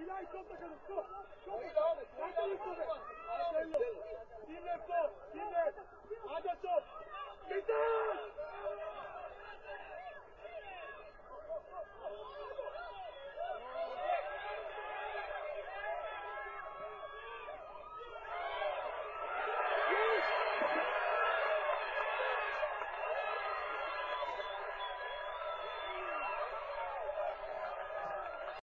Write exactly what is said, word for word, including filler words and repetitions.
dai sopra che lo so. Lasciali sopra. Dillo un po', dillo.